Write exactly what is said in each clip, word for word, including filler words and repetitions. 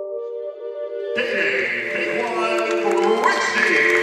DaQuan, Bracey.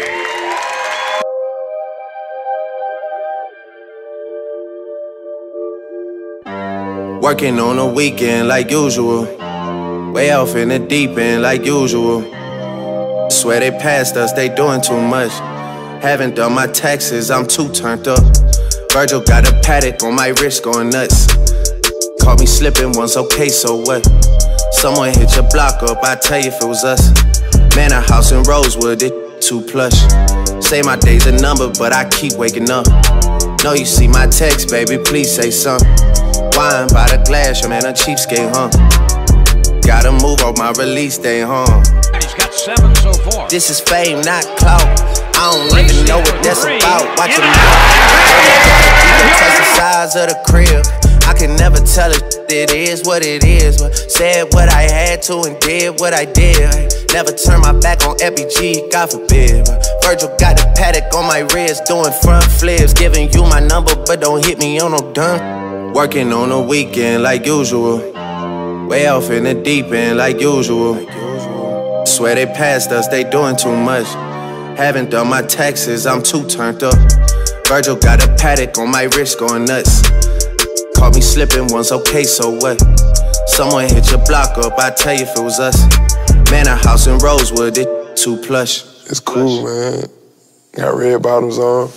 Working on the weekend like usual. Way off in the deep end like usual. Swear they passed us, they doing too much. Haven't done my taxes, I'm too turned up. Virgil got a paddock on my wrist going nuts. Caught me slipping once, okay, so what? Someone hit your block up, I tell you if it was us. Man, a house in Rosewood, it too plush. Say my day's a number, but I keep waking up. Know you see my text, baby, please say something. Wine by the glass, your man a cheapskate, huh? Gotta move on my release day, huh? He's got seven so far. This is fame, not clout. I don't Bracey even know what that's three. About. Watch it move. You can touch the size of the crib. I can never tell it, it is what it is. But said what I had to and did what I did. Never turn my back on F B G, God forbid. But Virgil got a paddock on my wrist, doing front flips. Giving you my number, but don't hit me on no done. Working on the weekend like usual. Way off in the deep end like usual. Swear they passed us, they doing too much. Haven't done my taxes, I'm too turned up. Virgil got a paddock on my wrist going nuts. Caught me slipping once, okay, so what? Someone hit your block up, I tell you if it was us. Man, a house in Rosewood, it too plush. It's cool, man. Got red bottoms on.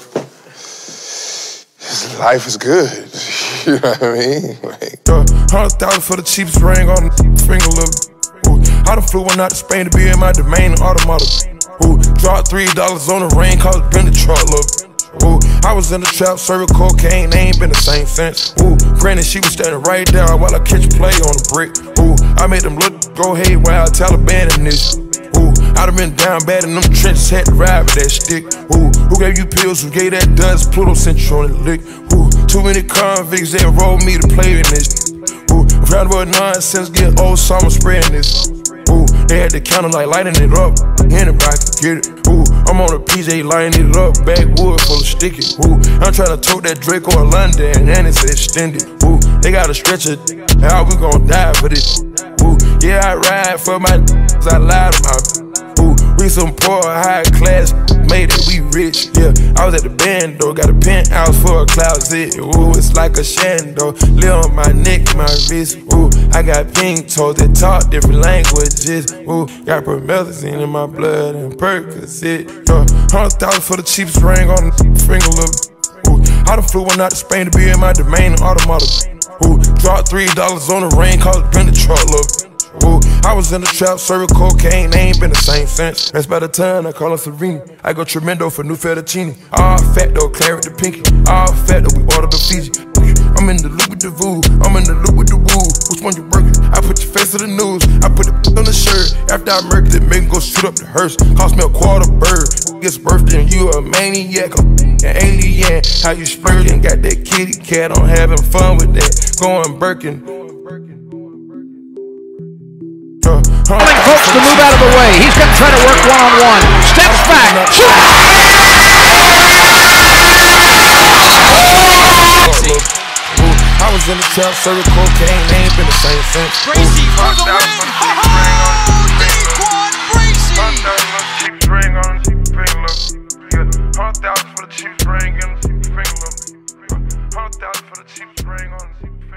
Life is good. You know what I mean? Like, uh, Hundred thousand for the cheapest ring on the finger, look. Ooh, I done flew one out to Spain to be in my domain, automotive. Ooh, dropped three dollars on the rain, cause it been the truck, look. Ooh, I was in the trap, serving cocaine, they ain't been the same since. Ooh, granted, she was standing right there while I catch play on the brick. Ooh, I made them look, go haywire, Taliban in this. Ooh, I done been down bad in them trenches, had to ride with that stick. Ooh, who gave you pills, who gave that dust, Pluto sent you on the lick. Ooh, too many convicts, they enrolled me to play in this. Ooh, round about nonsense, get old, so I'm spreading this. Ooh, they had the counter like lighting it up, anybody could get it. Ooh, I'm on a P J lighting it up, backwood full of sticky. Ooh, I'm trying to tote that Draco in London, and it's extended. Ooh, they got a stretcher, how we gon' die for this? Ooh, yeah, I ride for my I lied to my. Ooh, we some poor, high class, made it, we rich, yeah. I was at the band, though, got a penthouse for a closet. Ooh, it's like a shando, live on my neck, my wrist. Ooh, I got pink toes that talk different languages. Ooh, got promethazine in my blood and Percocet. Yeah, hundred thousand for the cheapest ring on the finger, look. Ooh, I done flew one out to Spain to be in my domain, automotive. Ooh, dropped three dollars on the rain, cause it been the truck, look. Ooh, I was in the trap, serving cocaine, they ain't been the same since. That's by the time I call her Serena. I go tremendo for new fettuccine. All fat though, claret the pinky. All fat though, we ordered the Fiji. I'm in the loop with the voo, I'm in the loop with the woo. Which one you working? I put your face to the news. I put the on the shirt. After I murdered it, make him go shoot up the hearse. Cost me a quarter bird. Gets birthday and you a maniac, an alien. How you splurging? Got that kitty cat on, having fun with that. Going Birkin. Telling folks to move out of the way. He's going to try to work one-on-one. Steps back. I was in the trap, serving cocaine, they ain't been the same since. Bracey for the win. DaQuan, Bracey. Cheap ring on the cheap finger, look. Yeah, hundred thousand for the cheap ring on the cheap finger, look. Hundred thousand for the cheap ring on the cheap